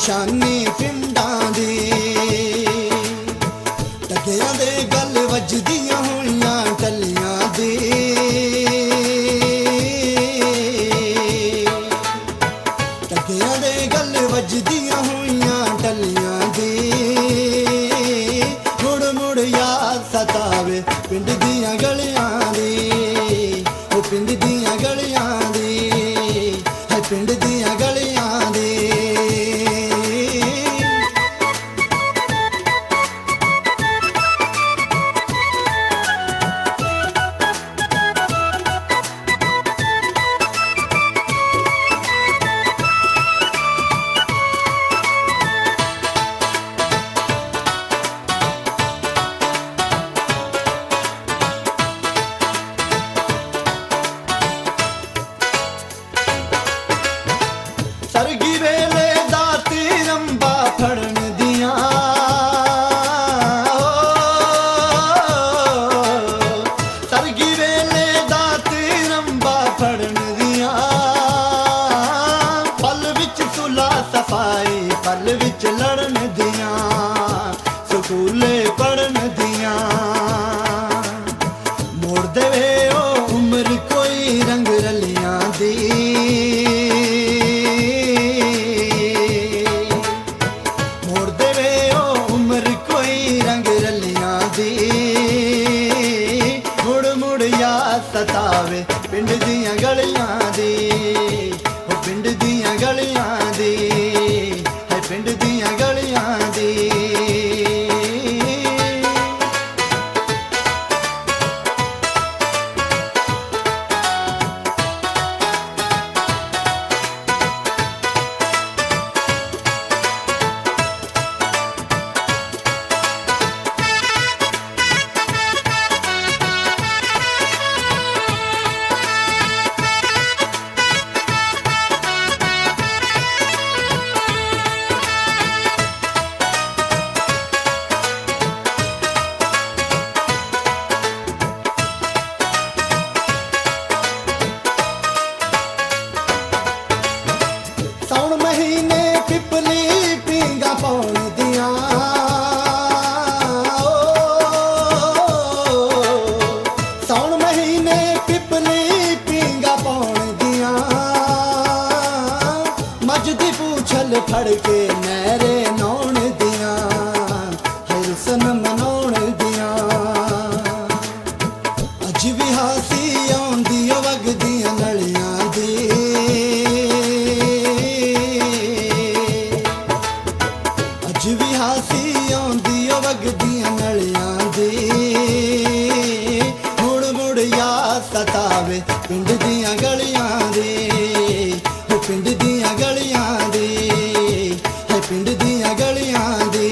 निशानी पिंडां दी टकियां दे गल वजदियां होइयां टलियां दी टकियां दे गल वजदियां होइयां टलियां दी मुड़ मुड़ याद सतावे पिंड दियां गलियां दी ओ पिंड दियां गलियां दी है पिंड दियां गलियां दी सरगी वेले दाती रंबा फड़न दियां सरगी वेले दाती रंबा फड़न दियां पल विच सुला सफाई पल विच लड़न दियां स्कूले पढ़न दियां मोड़ देवे ओ उम्र कोई रंग रलियां दी सतावे पिंड दियां गलियां दी ओ पिंड दियां गलियां दी है पिंड दियां गलियां दी साउन महीने पिपली पींगा पौन दियां साउन महीने पिपली पींगा पौन दियां मजदी पूछल फड़ के नहरे नौन दियां हर सन मनौन दियां अज भी हासी आउंदी वगदियां नलियां दी भी हासी आउंदी वगदियां नलियां दी मुड़ मुड़ याद सतावे पिंड दियां गलियां दी ओ पिंड दियां गलियां दी है पिंड दियां गलियां दी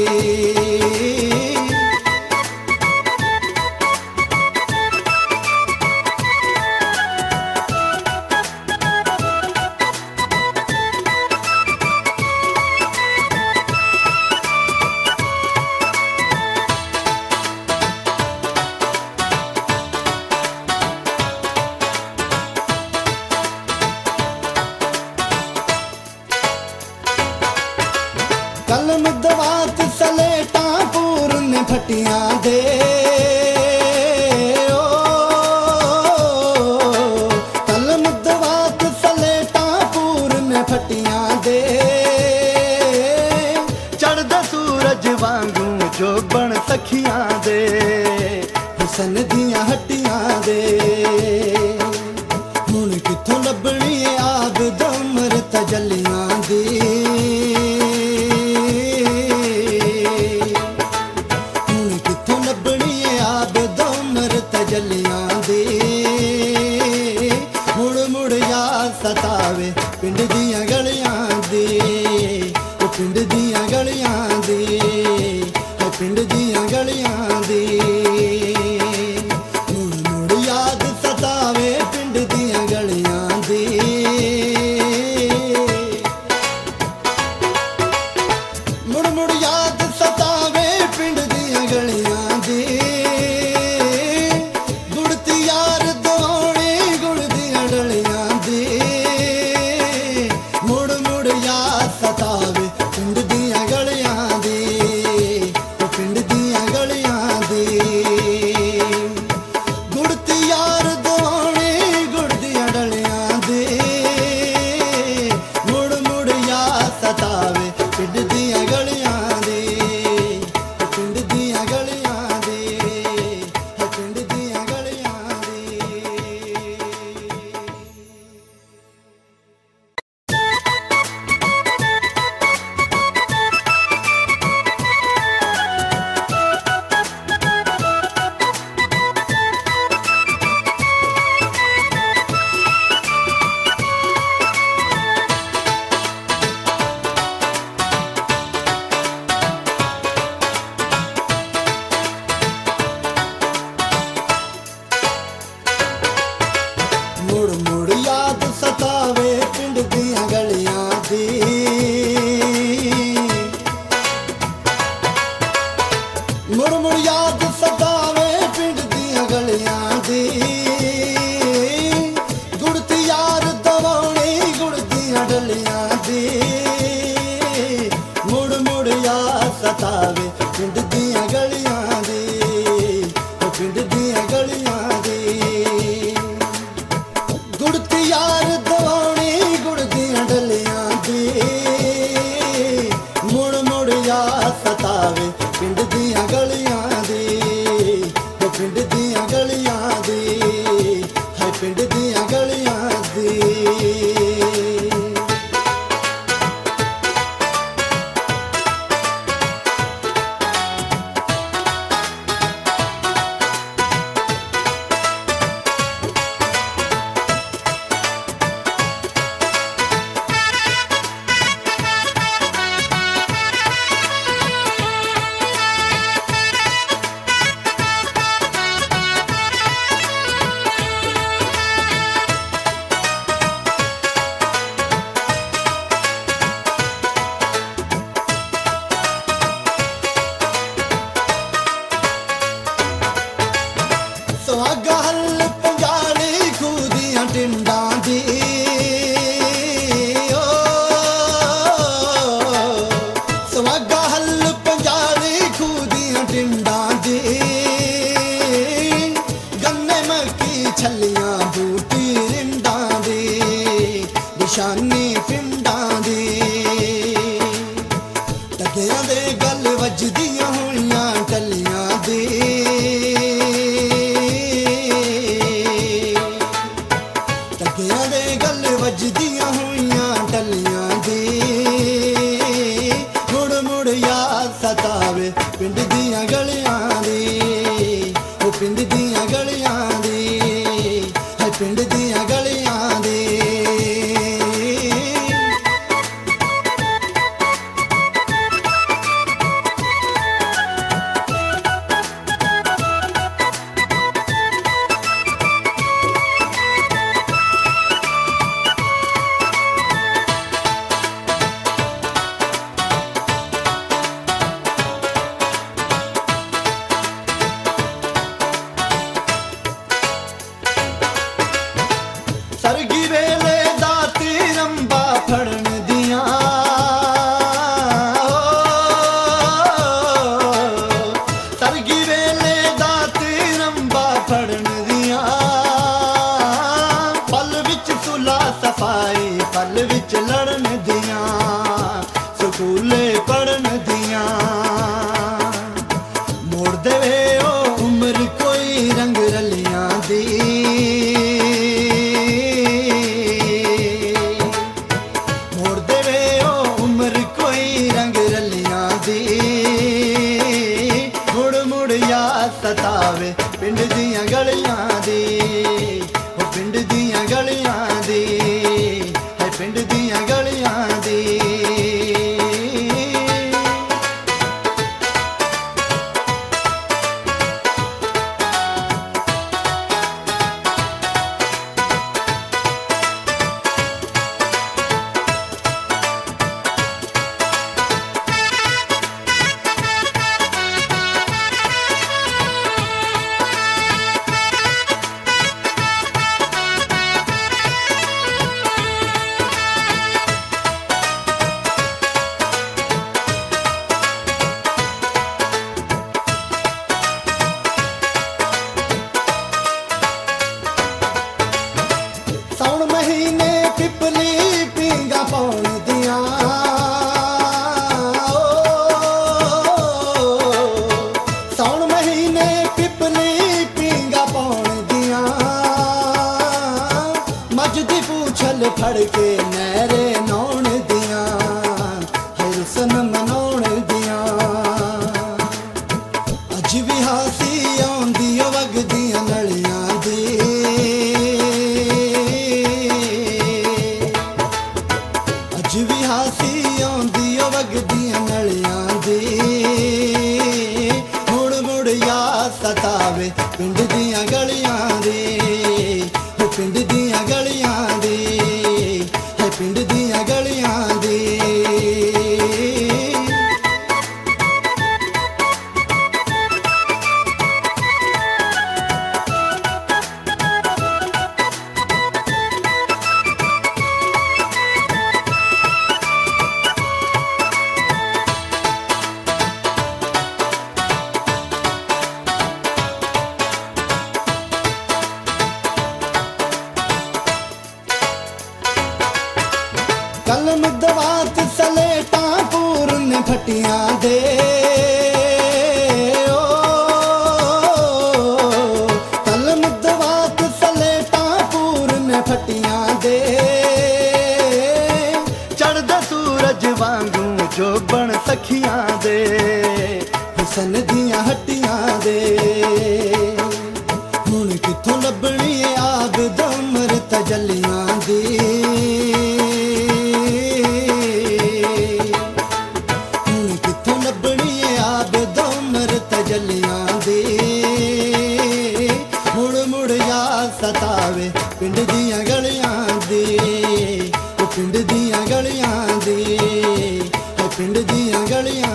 कलम दवात सलेटा पूरन फटियां दे कलम दवात सलेटा पूरन फटियां दे चढ़दा सूरज वांगू जो बन सखियां दे हुसन दियां हट्टियां दे हुण किथों लभणी आबिद उमर तजलियां दी तजलियां दी मुड़ मुड़ याद सतावे पिंड दियां गलियां दी ओ पिंड दियां गलियां दी है पिंड दियां गलियां दी मुड़ मुड़ याद सतावे पिंड दियां गलियां दी मुड़ मुड़ याद सतावे पिंड दियां गलियां दी मुड़ मुड़ याद सतावे ਸਵਾਗਾ ਹੱਲ ਪੰਜਾਲੀ ਖੂਦੀਆਂ ਟਿੰਡਾਂ ਦੀ ਗੰਨੇ ਮੱਕੀ ਛੱਲੀਆਂ ਬੂਟੀ ਰਿੰਡਾਂ ਦੀ ਨਿਸ਼ਾਨੀ ਪਿੰਡਾਂ ਦੀ ਟੱਕਿਆਂ ਦੇ ਗੱਲ ਵੱਜਦੀਆਂ ਹੋਈਆਂ ਟੱਲੀਆਂ ਦੀ ਟੱਕਿਆਂ ਦੇ ਗੱਲ ਵੱਜਦੀਆਂ ਹੋਈਆਂ ਟੱਲੀਆਂ ਦੀ ਮੁੜ ਯਾਦ ਸਤਾਵੇ ਪਿੰਡ ਦੀਆਂ ਗਲੀਆਂ ਦੀ ਉਹ ਪਿੰਡ ਦੀਆਂ ਗਲੀਆਂ ਦੀ ਹੈ ਪਿੰਡ ਦੀਆਂ ਗਲੀਆਂ ਦੀ ਸਰਗੀ ਵੇਲੇ ਦਾਤੀ ਰੰਬਾ ਫੜਨ ਦੀਆਂ ਸਰਗੀ ਵੇਲੇ ਦਾਤੀ ਰੰਬਾ ਫੜਨ ਦੀਆਂ ਪਲ ਵਿੱਚ ਸੁਲਾ ਸਫਾਈ ਪਲ ਵਿੱਚ ਲੜਨ ਦੀਆਂ ਸਕੂਲੇ ਪੜਨ ਦੀਆਂ ਮੋੜ ਦੇਵੇ ਉਹ ਉਮਰ ਕੋਈ ਰੰਗ ਰਲੀਆਂ ਦੀ ਸਤਾਵੇ ਪਿੰਡ ਦੀਆਂ ਗਲੀਆਂ ਦੀ ਉਹ ਪਿੰਡ ਦੀਆਂ ਗਲੀਆਂ ਦੀ ਹੈ ਪਿੰਡ ਦੀਆਂ ਗਲੀਆਂ ਦੀ ਮਹੀਨੇ ਪਿਪਲੀ ਪੀਂਗਾ ਪਾਉਣ ਦੀਆਂ ਸਾਉਣ ਮਹੀਨੇ ਪਿਪਲੀ ਪੀਂਗਾ ਪਾਉਣ ਦੀਆਂ ਮੱਝ ਦੀ ਪੂਛਲ ਫੜ ਕੇ ਨਹਿਰੇ ਨਹਾਉਣ ਦੀਆਂ ਹੈ ਰਸਮ ਮਨਾਉਣ ਦੀਆਂ ਅੱਜ ਵੀ ਹਾਸੀ ਆਉਂਦੀ ਵਗਦੀਆਂ ਨਲੀਆਂ ਦੀ ਵੀ ਹਾਸੀ ਆਉਂਦੀ ਓ ਵਗਦੀਆਂ ਨਲੀਆਂ ਦੀ ਮੁੜ ਯਾਦ ਸਤਾਵੇ ਪਿੰਡ ਦੀਆਂ ਗਲੀਆਂ ਦੀ ਉਹ ਪਿੰਡ ਦੀਆਂ ਗਲੀਆਂ ਦੀ ਹੈ ਪਿੰਡ ਦੀਆਂ ਗਲੀਆਂ ਦੀ ਕਲਮ ਦਵਾਤ ਸਲੇਟਾਂ ਪੂਰਨ ਫਟੀਆਂ ਦੇ ਕਲਮ ਦਵਾਤ ਸਲੇਟਾਂ ਪੂਰਨ ਫਟੀਆਂ ਦੇ ਚੜ੍ਹਦਾ ਸੂਰਜ ਵਾਂਗੂ ਜੋਬਣ ਸਖੀਆਂ ਦੇ ਹੁਸਨ ਦੀਆਂ ਹੱਟੀਆਂ ਦੇ ਹੁਣ ਕਿੱਥੋਂ ਲੱਭਣੀ ਆਬਿਦ ਉਮਰ ਤਜੱਲੀਆਂ ਦੀ ਤਜੱਲੀਆਂ ਦੀ ਮੁੜ ਯਾਦ ਸਤਾਵੇ ਪਿੰਡ ਦੀਆਂ ਗਲੀਆਂ ਦੀ ਉਹ ਪਿੰਡ ਦੀਆਂ ਗਲੀਆਂ ਦੀ ਹੈ ਪਿੰਡ ਦੀਆਂ ਗਲੀਆਂ